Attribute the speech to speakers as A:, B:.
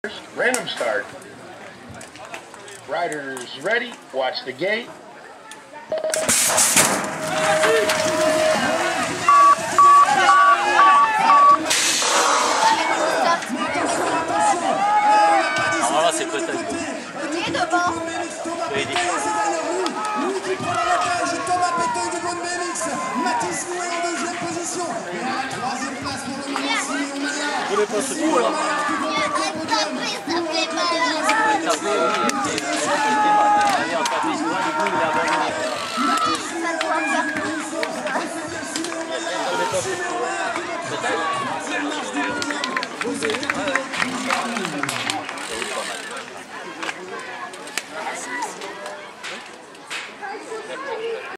A: Random start. Riders ready. Watch the gate.
B: Normalement c'est peut-être.
C: Et devant.
D: Thomas Pétoy de Bonne BMX, Mathis Loué en deuxième position. Et à la troisième place pour le moment, Simeon Maya.
B: Vous voulez pas ce coup alors?
C: Ça fait mal.